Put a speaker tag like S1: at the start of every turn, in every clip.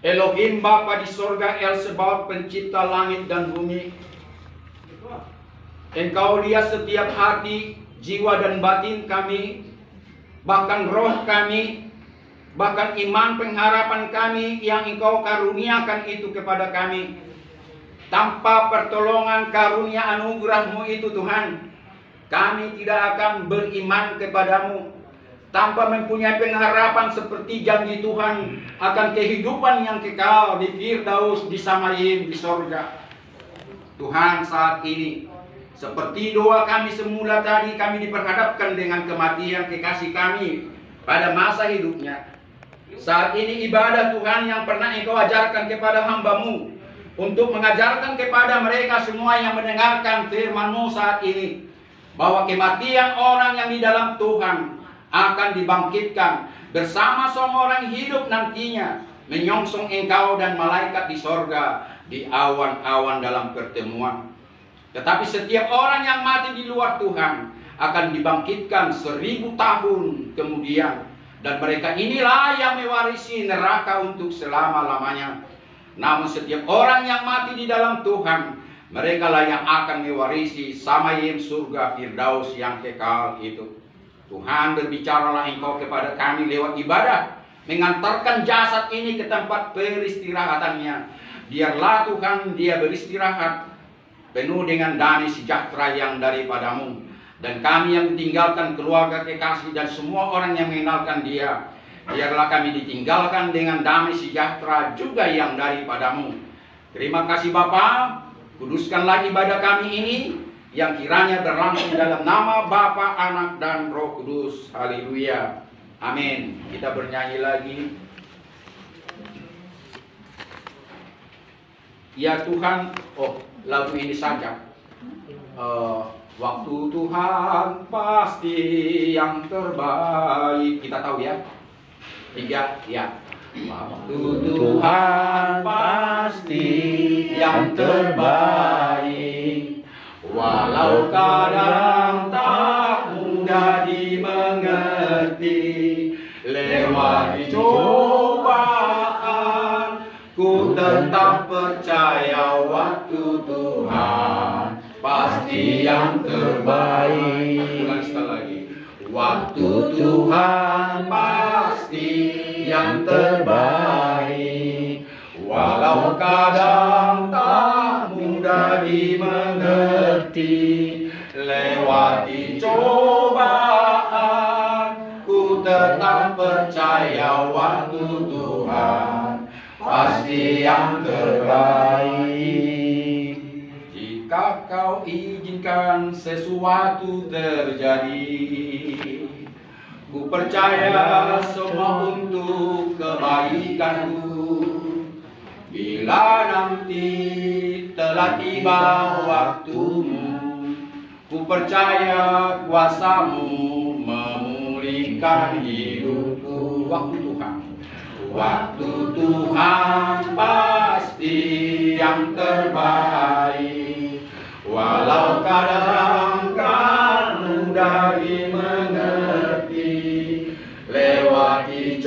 S1: Elohim Bapa di sorga, El Sebaot pencipta langit dan bumi. Engkau lihat setiap hati, jiwa dan batin kami, bahkan roh kami, bahkan iman pengharapan kami yang Engkau karuniakan itu kepada kami. Tanpa pertolongan karunia anugerah-Mu itu Tuhan, kami tidak akan beriman kepadamu. Tanpa mempunyai pengharapan seperti janji Tuhan akan kehidupan yang kekal di Firdaus, di Samayim, di sorga. Tuhan, saat ini seperti doa kami semula tadi, kami diperhadapkan dengan kematian kekasih kami pada masa hidupnya. Saat ini ibadah Tuhan yang pernah Engkau ajarkan kepada hamba-Mu, untuk mengajarkan kepada mereka semua yang mendengarkan firman-Mu saat ini, bahwa kematian orang yang di dalam Tuhan akan dibangkitkan bersama semua orang hidup nantinya, menyongsong Engkau dan malaikat di sorga, di awan-awan dalam pertemuan. Tetapi setiap orang yang mati di luar Tuhan akan dibangkitkan 1000 tahun kemudian, dan mereka inilah yang mewarisi neraka untuk selama-lamanya. Namun setiap orang yang mati di dalam Tuhan, mereka lah yang akan mewarisi Samayim, surga Firdaus yang kekal itu. Tuhan, berbicaralah Engkau kepada kami lewat ibadah, mengantarkan jasad ini ke tempat peristirahatannya. Biarlah Tuhan dia beristirahat penuh dengan damai sejahtera yang daripada-Mu. Dan kami yang ditinggalkan keluarga kekasih dan semua orang yang mengenalkan dia, biarlah kami ditinggalkan dengan damai sejahtera juga yang daripada-Mu. Terima kasih Bapa, kuduskanlah ibadah kami ini, yang kiranya berlangsung dalam nama Bapa, Anak, dan Roh Kudus. Haleluya. Amin. Kita bernyanyi lagi. Ya Tuhan, lagu ini saja. Waktu Tuhan pasti yang terbaik. Kita tahu ya. 3, ya. Waktu Tuhan pasti yang terbaik, walau kadang tak mudah dimengerti. Lewati cobaan, ku tetap percaya waktu Tuhan pasti yang terbaik. Ulang sekali lagi. Waktu Tuhan pasti yang terbaik, walau kadang tak mudah dimengerti. Lewati cobaan, ku tetap percaya waktu Tuhan pasti yang terbaik. Jika Kau izinkan sesuatu terjadi, ku percaya semua untuk kebaikanku. Bila nanti telah tiba waktumu, ku percaya kuasa-Mu memulihkan hidupku. Waktu Tuhan, waktu Tuhan pasti yang terbaik, walau kadang kan mudah dimengerti. Lewati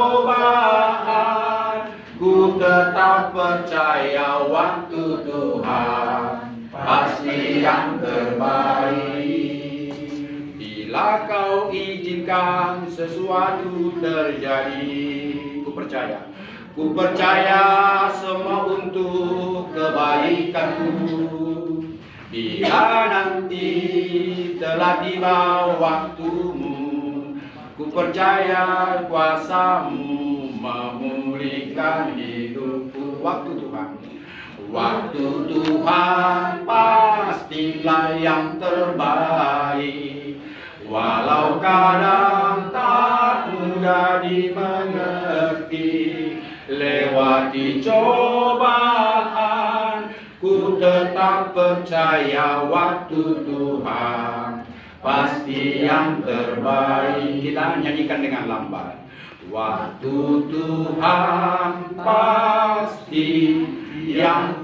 S1: cobaan, ku tetap percaya waktu Tuhan pasti yang terbaik. Bila Kau izinkan sesuatu terjadi, ku percaya semua untuk kebaikanku. Bila nanti telah tiba waktumu, ku percaya kuasa-Mu memulihkan hidupku. Waktu Tuhan, waktu Tuhan pastilah yang terbaik, walau kadang tak mudah dimengerti. Lewati cobaan, ku tetap percaya waktu Tuhan pasti yang terbaik. Kita nyanyikan dengan lambat. Waktu Tuhan pasti yang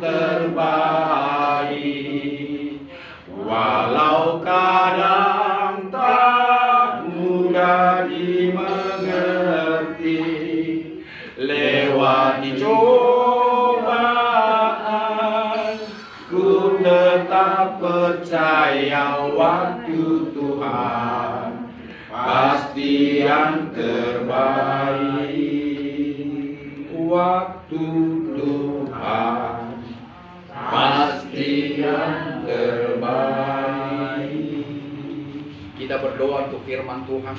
S1: terbaik, walau kadang tak mudah dimengerti. Lewat Melewati cobaan, ku tetap percaya waktu Tuhan pasti yang terbaik. Waktu Tuhan pasti yang terbaik. Kita berdoa untuk firman Tuhan.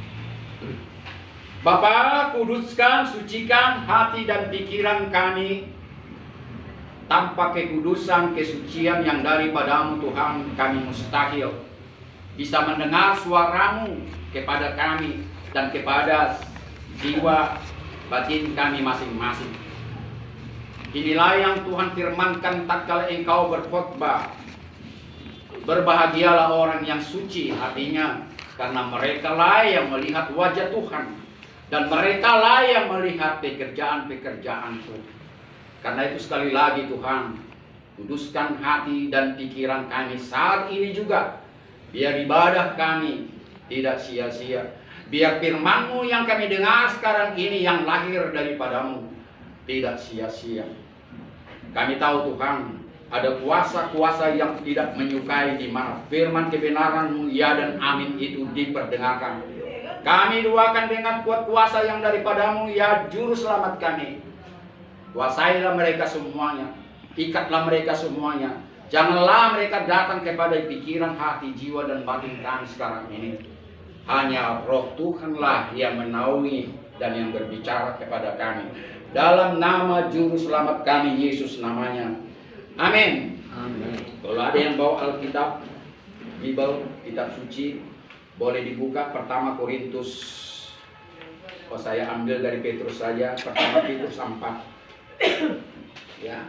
S1: Bapa, kuduskan, sucikan hati dan pikiran kami. Tanpa kekudusan, kesucian yang daripadamu Tuhan, kami mustahil bisa mendengar suaramu kepada kami dan kepada jiwa batin kami masing-masing. Inilah yang Tuhan firmankan tatkala engkau berkhotbah. Berbahagialah orang yang suci hatinya, karena mereka lah yang melihat wajah Tuhan. Dan mereka lah yang melihat pekerjaan-pekerjaan-Ku. Karena itu sekali lagi Tuhan, kuduskan hati dan pikiran kami saat ini juga. Biar ibadah kami tidak sia-sia. Biar firman-Mu yang kami dengar sekarang ini yang lahir daripadamu tidak sia-sia. Kami tahu Tuhan, ada kuasa-kuasa yang tidak menyukai di mana firman kebenaran-Mu ya dan amin itu diperdengarkan. Kami doakan dengan kuat kuasa yang daripadamu ya juru selamat kami. Kuasailah mereka semuanya. Ikatlah mereka semuanya. Janganlah mereka datang kepada pikiran, hati, jiwa dan batin kami sekarang ini. Hanya Roh Tuhanlah yang menaungi dan yang berbicara kepada kami. Dalam nama juru selamat kami Yesus namanya. Amin. Amin. Kalau ada yang bawa Alkitab, Bible, kitab suci, boleh dibuka pertama Korintus. Oh, saya ambil dari Petrus saja, pertama Petrus 4. Ya.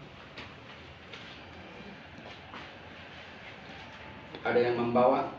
S1: Ada yang membawa?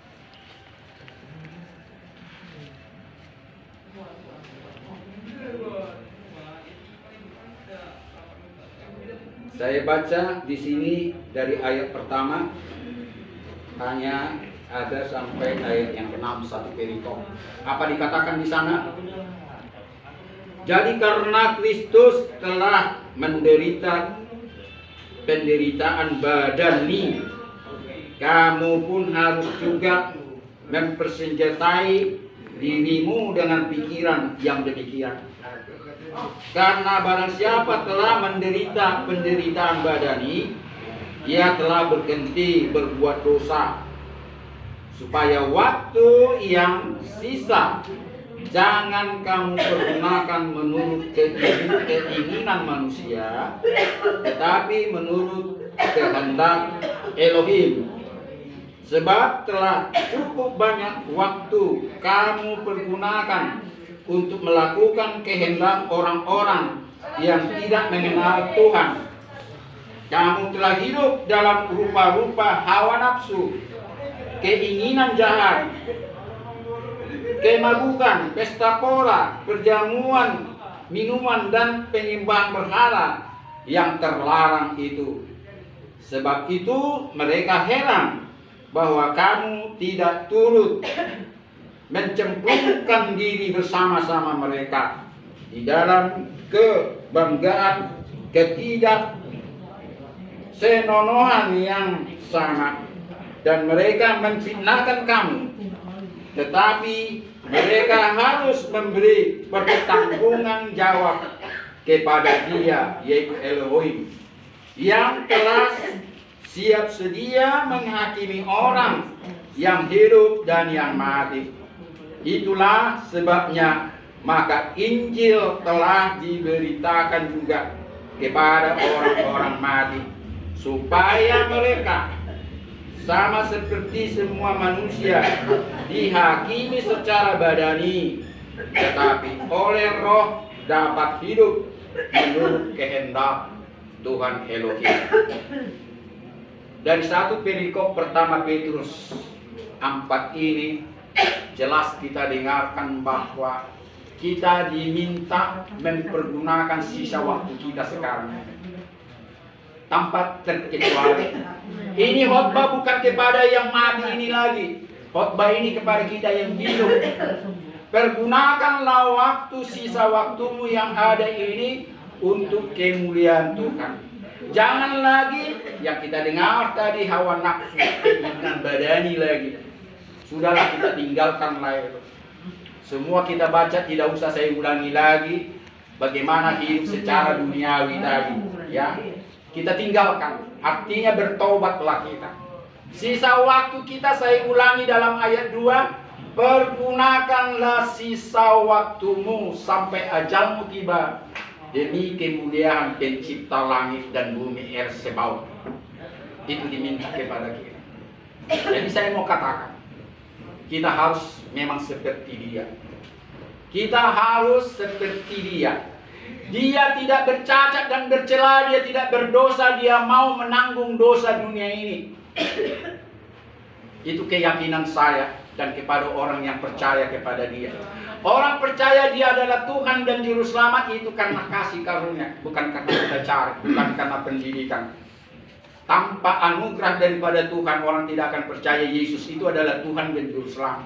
S1: Saya baca di sini dari ayat pertama hanya ada sampai ayat yang ke-6 satu perikop. Apa dikatakan di sana? Jadi karena Kristus telah menderita penderitaan badani, kamu pun harus juga mempersenjatai dirimu dengan pikiran yang demikian. Karena barang siapa telah menderita penderitaan badani, ia telah berhenti berbuat dosa, supaya waktu yang sisa jangan kamu pergunakan menurut keinginan manusia, tetapi menurut kehendak Elohim. Sebab telah cukup banyak waktu kamu pergunakan untuk melakukan kehendak orang-orang yang tidak mengenal Tuhan. Kamu telah hidup dalam rupa-rupa hawa nafsu, keinginan jahat, kemabukan, pesta pora, perjamuan, minuman, dan penyembahan berhala yang terlarang itu. Sebab itu mereka heran bahwa kamu tidak turut mencemplungkan diri bersama-sama mereka di dalam kebanggaan ketidaksenonohan yang sama. Dan mereka menfitnahkan kamu, tetapi mereka harus memberi pertanggungan jawab kepada Dia, yaitu Elohim, yang telah siap sedia menghakimi orang yang hidup dan yang mati. Itulah sebabnya maka Injil telah diberitakan juga kepada orang-orang mati, supaya mereka sama seperti semua manusia dihakimi secara badani, tetapi oleh Roh dapat hidup menurut kehendak Tuhan Elohim. Dari satu perikop pertama Petrus 4 ini jelas kita dengarkan bahwa kita diminta mempergunakan sisa waktu kita sekarang tanpa terkecuali. Ini khotbah bukan kepada yang mati ini lagi. Khotbah ini kepada kita yang hidup. Pergunakanlah waktu, sisa waktumu yang ada ini untuk kemuliaan Tuhan. Jangan lagi yang kita dengar tadi, hawa nafsu, keinginan badani lagi. Sudahlah, kita tinggalkanlah itu. Semua kita baca, tidak usah saya ulangi lagi. Bagaimana hidup secara duniawi tadi, ya. Kita tinggalkan. Artinya bertobatlah kita. Sisa waktu kita, saya ulangi dalam ayat 2. Pergunakanlah sisa waktumu sampai ajalmu tiba demi kemuliaan pencipta langit dan bumi Ersebaut. Itu diminta kepada kita. Jadi saya mau katakan, kita harus memang seperti dia. Kita harus seperti dia. Dia tidak bercacat dan bercela, dia tidak berdosa, dia mau menanggung dosa dunia ini. Itu keyakinan saya dan kepada orang yang percaya kepada dia. Orang percaya dia adalah Tuhan dan Juru Selamat itu karena kasih karunia, bukan karena kita cari, bukan karena pendidikan. Tanpa anugerah daripada Tuhan, orang tidak akan percaya Yesus itu adalah Tuhan dan Juru Selamat.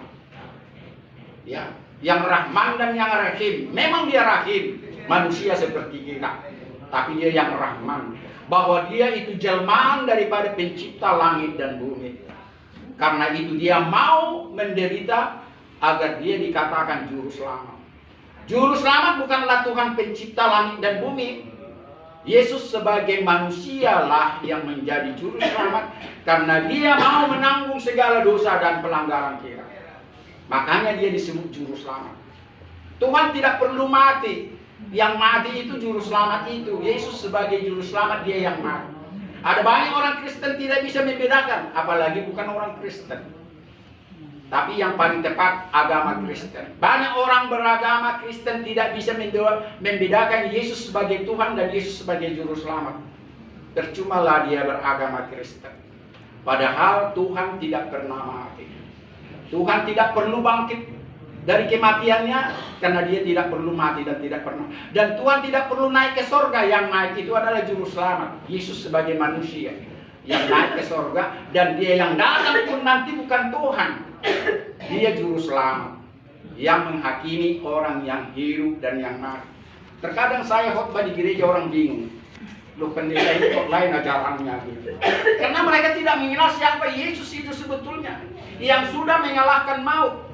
S1: Ya, yang Rahman dan yang Rahim. Memang dia Rahim, manusia seperti kita, tapi dia yang Rahman. Bahwa dia itu jelmaan daripada pencipta langit dan bumi. Karena itu dia mau menderita agar dia dikatakan Juru Selamat. Juru Selamat bukanlah Tuhan pencipta langit dan bumi. Yesus sebagai manusialah yang menjadi Juru Selamat. Karena dia mau menanggung segala dosa dan pelanggaran kita. Makanya dia disebut Juru Selamat. Tuhan tidak perlu mati. Yang mati itu Juru Selamat itu. Yesus sebagai Juru Selamat, dia yang mati. Ada banyak orang Kristen tidak bisa membedakan, apalagi bukan orang Kristen. Tapi yang paling tepat agama Kristen. Banyak orang beragama Kristen tidak bisa membedakan Yesus sebagai Tuhan dan Yesus sebagai Juru Selamat. Percumalah dia beragama Kristen. Padahal Tuhan tidak pernah mati. Tuhan tidak perlu bangkit dari kematiannya karena dia tidak perlu mati dan tidak pernah. Dan Tuhan tidak perlu naik ke sorga. Yang naik itu adalah Juru Selamat, Yesus sebagai manusia yang naik ke sorga. Dan dia yang datang pun nanti bukan Tuhan, dia Juru Selamat yang menghakimi orang yang hidup dan yang mati. Terkadang saya khotbah di gereja, orang bingung, loh pendeta ini kok lain ajarannya gitu. Karena mereka tidak mengenal siapa Yesus itu sebetulnya, yang sudah mengalahkan maut.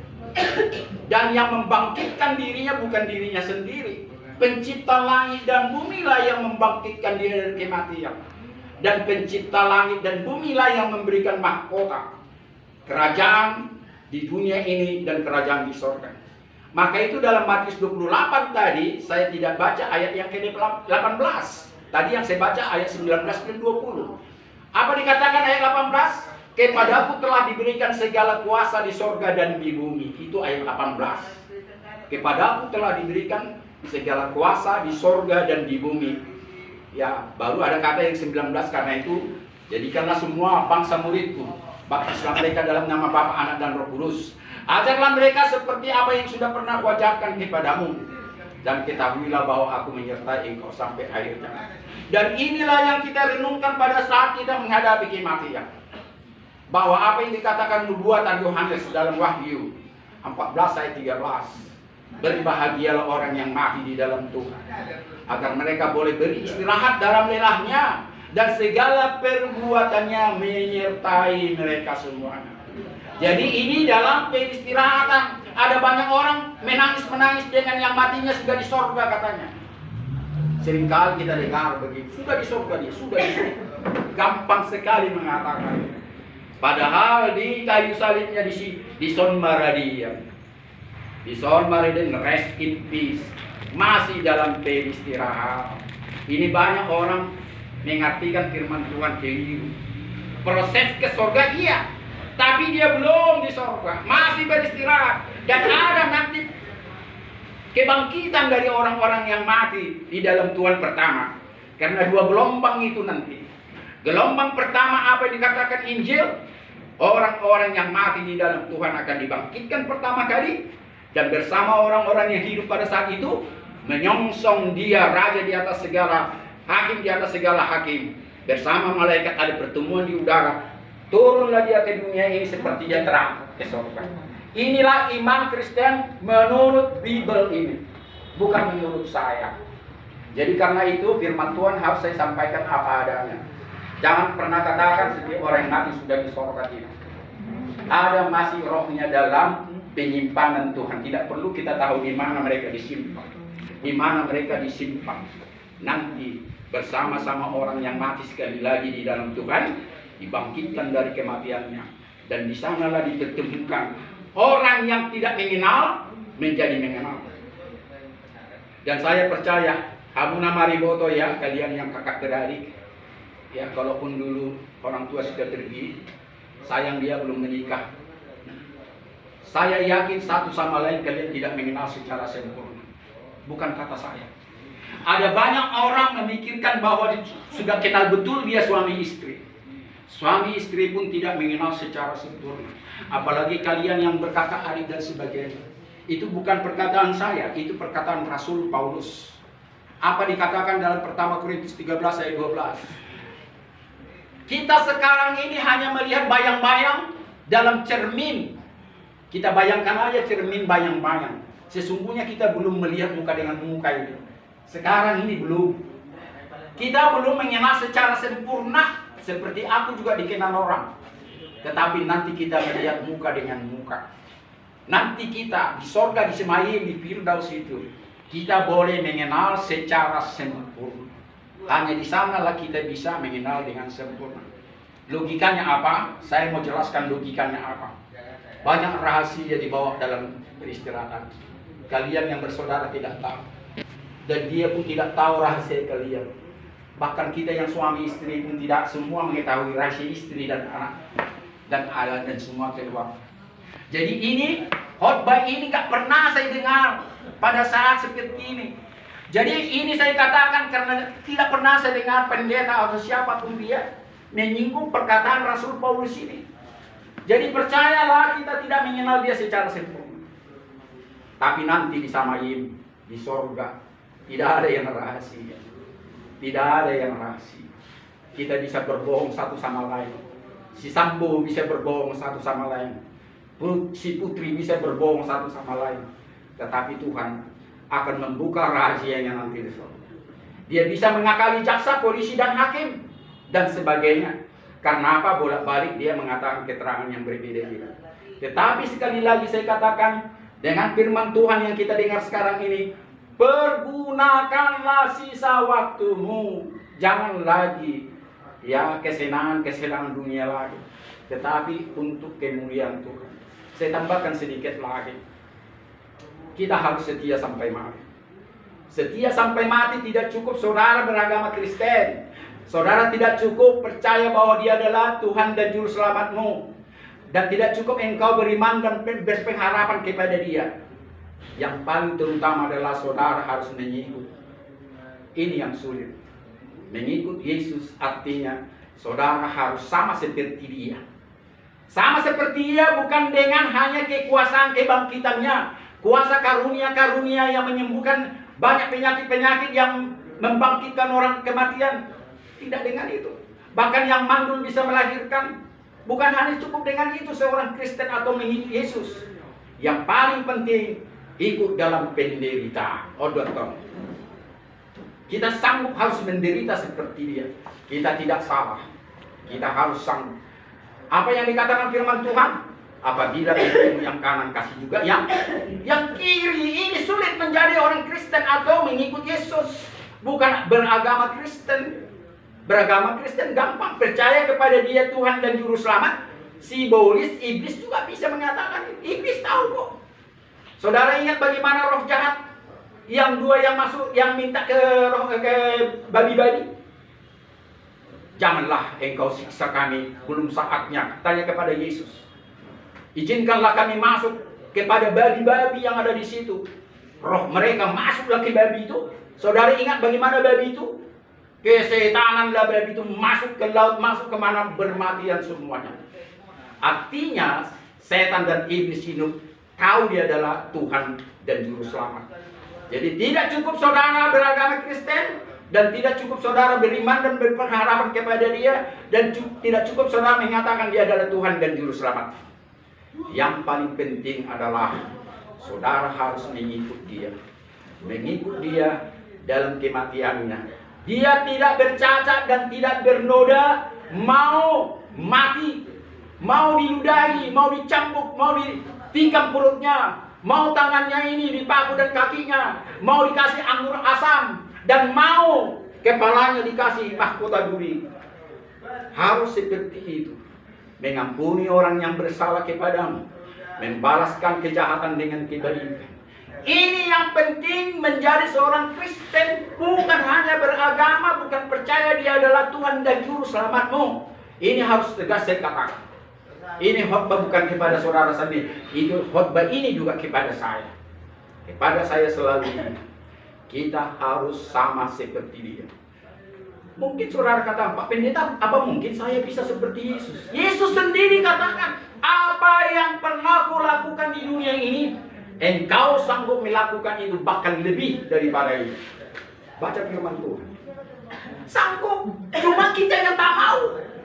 S1: Dan yang membangkitkan dirinya bukan dirinya sendiri. Pencipta langit dan bumi lah yang membangkitkan dia dari kematian. Dan pencipta langit dan bumi lah yang memberikan mahkota, kerajaan di dunia ini dan kerajaan di sorga. Maka itu dalam Matius 28 tadi, saya tidak baca ayat yang ke-18. Tadi yang saya baca ayat 19 dan 20. Apa dikatakan ayat 18? Kepadaku telah diberikan segala kuasa di sorga dan di bumi. Itu ayat 18. Kepadaku telah diberikan segala kuasa di sorga dan di bumi. Ya, baru ada kata yang 19, karena itu jadikanlah semua bangsa muridku, baptislah mereka dalam nama Bapa, Anak dan Roh Kudus. Ajarlah mereka seperti apa yang sudah pernah kuajarkan kepadamu. Dan ketahuilah bahwa aku menyertai engkau sampai akhir zaman. Dan inilah yang kita renungkan pada saat kita menghadapi kematian. Bahwa apa yang dikatakan nubuatan Yohanes dalam Wahyu 14 ayat 13. Berbahagialah orang yang mati di dalam Tuhan, agar mereka boleh beristirahat dalam lelahnya, dan segala perbuatannya menyertai mereka semuanya. Jadi ini dalam peristirahatan. Ada banyak orang menangis-menangis dengan yang matinya sudah di sorga katanya. Seringkali kita dengar begitu, sudah di sorga dia, sudah di sorga. Gampang sekali mengatakan. Padahal di kayu salibnya di Son Maradian. Di Son Maradian, rest in peace. Masih dalam peristirahat. Ini banyak orang mengartikan firman Tuhan keliru. Proses ke sorga iya, tapi dia belum di sorga, masih beristirahat. Dan ada nanti kebangkitan dari orang-orang yang mati di dalam Tuhan pertama. Karena dua gelombang itu nanti. Gelombang pertama apa yang dikatakan Injil? Orang-orang yang mati di dalam Tuhan akan dibangkitkan pertama kali. Dan bersama orang-orang yang hidup pada saat itu, menyongsong dia, raja di atas segala, hakim di atas segala hakim. Bersama malaikat ada pertemuan di udara. Turunlah dia ke dunia ini seperti dia terang ke surga. Inilah iman Kristen menurut Bible ini, bukan menurut saya. Jadi karena itu firman Tuhan harus saya sampaikan apa adanya. Jangan pernah katakan setiap orang yang mati sudah di sorga, tidak. Ada masih rohnya dalam penyimpanan Tuhan. Tidak perlu kita tahu di mana mereka disimpan, di mana mereka disimpan. Nanti bersama-sama orang yang mati sekali lagi di dalam Tuhan, dibangkitkan dari kematiannya, dan di sanalah ditemukan orang yang tidak mengenal menjadi mengenal. Dan saya percaya Hamuna Mariboto ya, kalian yang kakak beradik ya, kalaupun dulu orang tua sudah pergi, sayang dia belum menikah. Saya yakin satu sama lain kalian tidak mengenal secara sempurna. Bukan kata saya. Ada banyak orang memikirkan bahwa sudah kenal betul dia suami istri. Suami istri pun tidak mengenal secara sempurna. Apalagi kalian yang berkata adik dan sebagainya. Itu bukan perkataan saya, itu perkataan Rasul Paulus. Apa dikatakan dalam pertama Korintus 13 ayat 12. Kita sekarang ini hanya melihat bayang-bayang dalam cermin. Kita bayangkan aja cermin bayang-bayang. Sesungguhnya kita belum melihat muka dengan muka ini. Sekarang ini belum. Kita belum mengenal secara sempurna. Seperti aku juga dikenal orang. Tetapi nanti kita melihat muka dengan muka. Nanti kita di sorga, di Semayim, di Firdaus itu, kita boleh mengenal secara sempurna. Hanya di sanalah kita bisa mengenal dengan sempurna. Logikanya apa? Saya mau jelaskan logikanya apa. Banyak rahasia dibawa dalam peristirahatan. Kalian yang bersaudara tidak tahu. Dan dia pun tidak tahu rahasia kalian. Bahkan kita yang suami istri pun tidak semua mengetahui rahasia istri dan anak. Dan ayah dan semua keluarga. Jadi ini, khotbah ini gak pernah saya dengar pada saat seperti ini. Jadi ini saya katakan karena tidak pernah saya dengar pendeta atau siapapun dia menyinggung perkataan Rasul Paulus ini. Jadi percayalah, kita tidak mengenal dia secara sempurna. Tapi nanti di Samayim, di sorga, tidak ada yang rahasia. Tidak ada yang rahasia. Kita bisa berbohong satu sama lain. Si Sambo bisa berbohong satu sama lain. Si putri bisa berbohong satu sama lain. Tetapi Tuhan akan membuka rahasianya nanti di sorga. Dia bisa mengakali jaksa, polisi, dan hakim, dan sebagainya. Karena apa? Bolak-balik dia mengatakan keterangan yang berbeda-beda. Tetapi sekali lagi saya katakan, dengan firman Tuhan yang kita dengar sekarang ini, pergunakanlah sisa waktumu. Jangan lagi ya kesenangan dunia lagi, tetapi untuk kemuliaan Tuhan. Saya tambahkan sedikit lagi. Kita harus setia sampai mati. Setia sampai mati tidak cukup saudara beragama Kristen. Saudara tidak cukup percaya bahwa dia adalah Tuhan dan Juru Selamatmu. Dan tidak cukup engkau beriman dan berpengharapan kepada dia. Yang paling terutama adalah saudara harus mengikut. Ini yang sulit. Mengikut Yesus artinya saudara harus sama seperti dia. Sama seperti dia bukan dengan hanya kekuasaan kebangkitannya. Kuasa karunia-karunia yang menyembuhkan banyak penyakit-penyakit yang membangkitkan orang kematian. Tidak dengan itu. Bahkan yang mandul bisa melahirkan. Bukan hanya cukup dengan itu seorang Kristen atau mengikut Yesus. Yang paling penting, ikut dalam penderitaan. Kita sanggup harus menderita seperti dia. Kita tidak salah. Kita harus sanggup. Apa yang dikatakan firman Tuhan? Apabila yang kanan kasih juga yang kiri. Ini sulit menjadi orang Kristen atau mengikut Yesus. Bukan beragama Kristen. Beragama Kristen gampang, percaya kepada dia Tuhan dan Juru Selamat. Simbolis, iblis juga bisa mengatakan. Iblis tahu kok. Saudara ingat bagaimana roh jahat yang dua yang masuk, yang minta ke babi-babi? Janganlah engkau siksa kami, belum saatnya. Tanya kepada Yesus. Izinkanlah kami masuk kepada babi-babi yang ada di situ. Roh mereka masuklah ke babi itu. Saudara ingat bagaimana babi itu? Kesetananlah babi itu masuk ke laut, masuk kemana, bermatian semuanya. Artinya setan dan iblis ini tahu dia adalah Tuhan dan Juru Selamat. Jadi tidak cukup saudara beragama Kristen, dan tidak cukup saudara beriman dan berpengharapan kepada dia, dan tidak cukup saudara mengatakan dia adalah Tuhan dan Juru Selamat. Yang paling penting adalah saudara harus mengikut dia. Mengikut dia dalam kematiannya. Dia tidak bercacat dan tidak bernoda, mau mati, mau diludahi, mau dicambuk, mau ditikam perutnya, mau tangannya ini dipaku dan kakinya, mau dikasih anggur asam, dan mau kepalanya dikasih mahkota duri. Harus seperti itu. Mengampuni orang yang bersalah kepadamu, membalaskan kejahatan dengan kebaikan. Ini yang penting menjadi seorang Kristen. Bukan hanya beragama, bukan percaya dia adalah Tuhan dan Juru Selamatmu. Ini harus tegas saya katakan. Ini khotbah bukan kepada saudara sendiri. Itu khotbah ini juga kepada saya. Kepada saya selalu ini. Kita harus sama seperti dia. Mungkin saudara kata, Pak Pendeta, apa mungkin saya bisa seperti Yesus? Yesus sendiri katakan, apa yang pernah kau lakukan di dunia ini, engkau sanggup melakukan itu, bahkan lebih daripada itu. Baca firman Tuhan. Sanggup, cuma kita yang tak mau.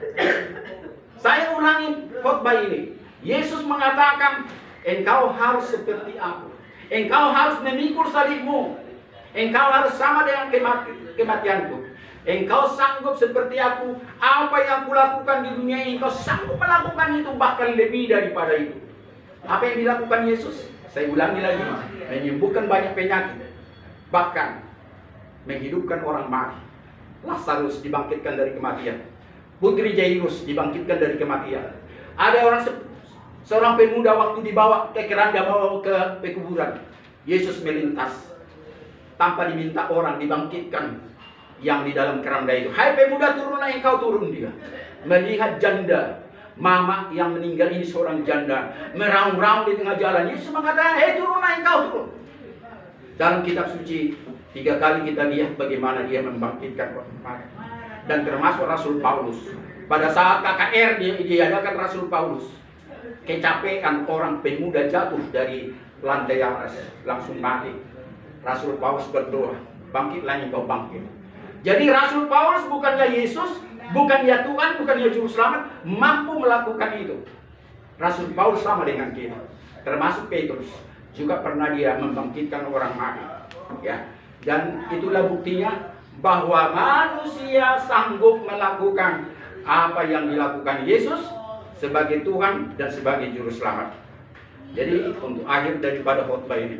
S1: Saya ulangi khotbah ini. Yesus mengatakan, engkau harus seperti aku. Engkau harus memikul salibmu. Engkau harus sama dengan kematianku. Engkau sanggup seperti aku. Apa yang kulakukan di dunia ini, engkau sanggup melakukan itu, bahkan lebih daripada itu. Apa yang dilakukan Yesus? Saya ulangi lagi. Menyembuhkan banyak penyakit. Bahkan menghidupkan orang mati. Lazarus dibangkitkan dari kematian. Putri Jairus dibangkitkan dari kematian. Ada seorang pemuda waktu dibawa ke keranda, bawa ke pekuburan. Yesus melintas. Tanpa diminta orang, dibangkitkan yang di dalam keranda itu. Hai pemuda, turunlah, engkau turun dia. Melihat janda, mama yang meninggal ini seorang janda, meraung-raung di tengah jalan. Yesus mengatakan, hei turunlah, engkau turun. Dalam kitab suci 3 kali kita lihat bagaimana dia membangkitkan orang mati. Dan termasuk Rasul Paulus. Pada saat KKR diadakan Rasul Paulus, kecapean orang pemuda jatuh dari lantai atas, langsung mati. Rasul Paulus berdoa, bangkitlah engkau bangkit. Jadi Rasul Paulus bukannya Yesus, bukannya Tuhan, bukannya Juru Selamat, mampu melakukan itu. Rasul Paulus sama dengan kita. Termasuk Petrus, juga pernah dia membangkitkan orang mati. Ya. Dan itulah buktinya bahwa manusia sanggup melakukan apa yang dilakukan Yesus sebagai Tuhan dan sebagai Juru Selamat. Jadi untuk akhir daripada khotbah ini,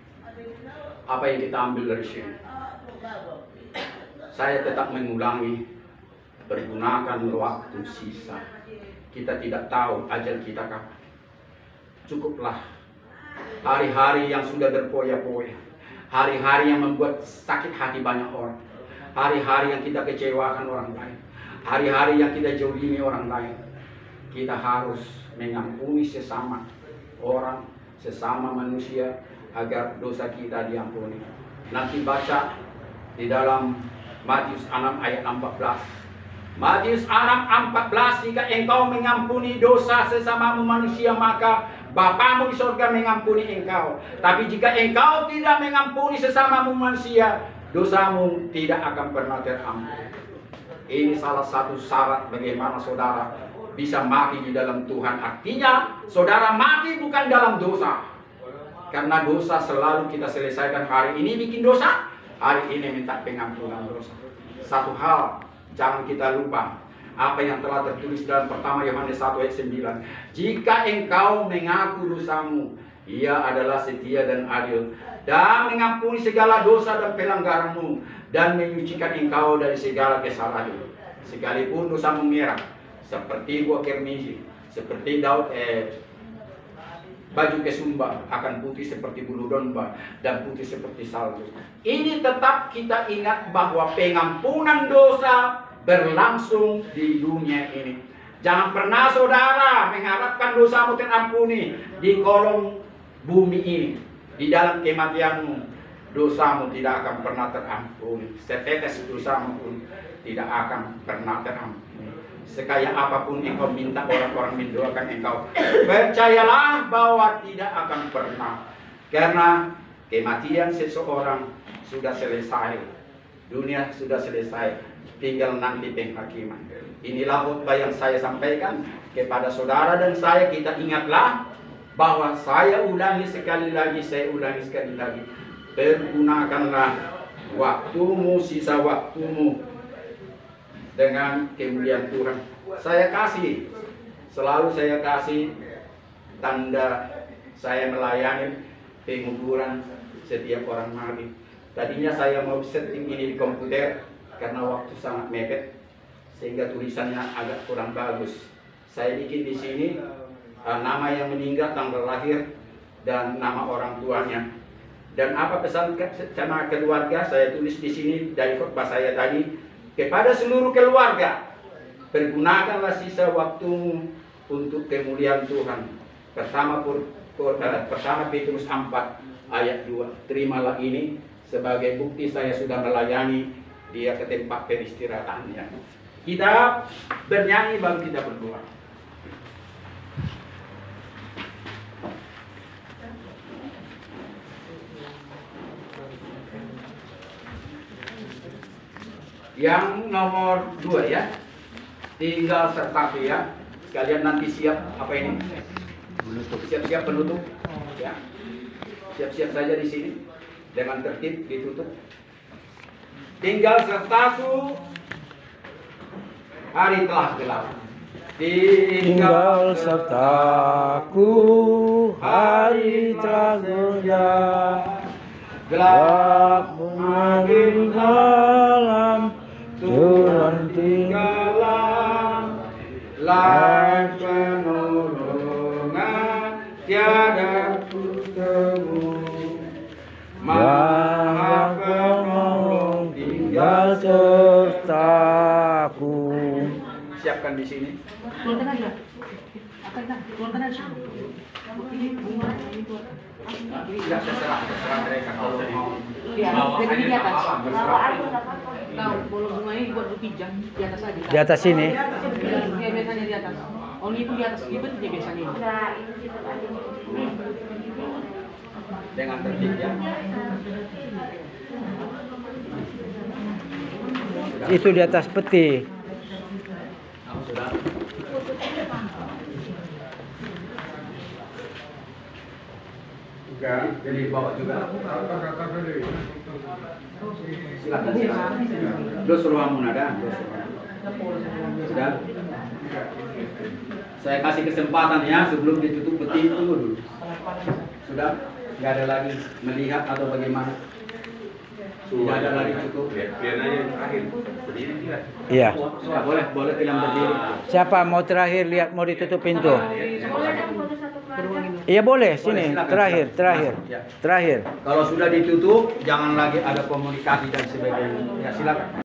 S1: apa yang kita ambil dari sini? Saya tetap mengulangi, pergunakan waktu sisa. Kita tidak tahu ajal kita kapan. Cukuplah hari-hari yang sudah berpoya-poya, hari-hari yang membuat sakit hati banyak orang, hari-hari yang kita kecewakan orang lain, hari-hari yang kita jauhi orang lain. Kita harus mengampuni sesama orang, sesama manusia, agar dosa kita diampuni. Nanti baca di dalam Matius 6 ayat 14. Matius 6:14, jika engkau mengampuni dosa sesamamu manusia, maka Bapamu di surga mengampuni engkau. Tapi jika engkau tidak mengampuni sesamamu manusia, dosamu tidak akan pernah terampuni. Ini salah satu syarat bagaimana saudara bisa mati di dalam Tuhan. Artinya saudara mati bukan dalam dosa. Karena dosa selalu kita selesaikan. Hari ini bikin dosa, hari ini minta pengampunan dosa. Satu hal jangan kita lupa, apa yang telah tertulis dalam pertama Yohanes 1 ayat 9. Jika engkau mengaku dosamu, Ia adalah setia dan adil, dan mengampuni segala dosa dan pelanggaranmu, dan menyucikan engkau dari segala kesalahan. Sekalipun dosamu merah seperti buah kermisi, seperti daun baju kesumba, akan putih seperti bulu domba dan putih seperti salju. Ini tetap kita ingat bahwa pengampunan dosa berlangsung di dunia ini. Jangan pernah saudara mengharapkan dosamu terampuni di kolong bumi ini. Di dalam kematianmu, dosamu tidak akan pernah terampuni. Setetes dosamu pun tidak akan pernah terampuni. Sekaya apapun engkau minta orang-orang mendoakan engkau, percayalah bahwa tidak akan pernah. Karena kematian seseorang sudah selesai, dunia sudah selesai, tinggal nanti penghakiman. Inilah khotbah yang saya sampaikan kepada saudara dan saya. Kita ingatlah bahwa saya ulangi sekali lagi, pergunakanlah waktumu, sisa waktumu dengan kemuliaan Tuhan. Selalu saya kasih tanda saya melayani penguburan setiap orang mati. Tadinya saya mau setting ini di komputer karena waktu sangat mepet sehingga tulisannya agak kurang bagus. Saya bikin di sini nama yang meninggal, tanggal lahir, dan nama orang tuanya. Dan apa pesan sama keluarga saya tulis di sini dari khotbah saya tadi, kepada seluruh keluarga, pergunakanlah sisa waktumu untuk kemuliaan Tuhan. Pertama Petrus 4 ayat 2. Terimalah ini sebagai bukti saya sudah melayani dia ke tempat peristirahatannya. Kita bernyanyi baru kita berdoa. Yang nomor 2 ya, tinggal sertapi ya. Kalian nanti siap apa ini? Siap-siap penutup ya. Siap-siap saja di sini dengan tertib ditutup. Tinggal sertaku, hari telah gelap.
S2: Tinggal sertaku, hari telah gelap. Gelap mengakhiri malam, Tuhan tinggalan. Lai penolongan tiada kutemu, Maha Penolong tinggal sertaku.
S1: Siapkan di sini.
S3: Keluarkan aja. Keluarkan aja. Ini bunga ini tuh.
S1: Ya, terserah mereka kalau mau.
S3: Di atas.
S1: Terserah.
S3: Tahu, bolong bunga ini buat dipijam di atas aja.
S2: Di atas sini.
S3: Dia biasanya di atas. Oh, itu di atas itu dia biasanya.
S1: Dengan tertib ya.
S2: Itu di atas peti.
S1: Sudah. Jadi bawa juga. Silakan. Dos ruang ada. Sudah. Saya kasih kesempatan ya sebelum ditutup peti itu dulu. Sudah. Nggak ada lagi melihat atau bagaimana. Tidak ada lagi cukup.
S4: Biar aja terakhir. Berdiri tidak?
S2: Iya.
S1: Ya, boleh film berdiri.
S2: Siapa mau terakhir lihat mau ditutup pintu? Iya boleh, sini.
S1: Silakan,
S2: Terakhir,
S1: silakan.
S2: terakhir.
S1: Masuk, ya.
S2: Terakhir.
S1: Kalau sudah ditutup, jangan lagi ada komunikasi dan sebagainya. Ya, silakan.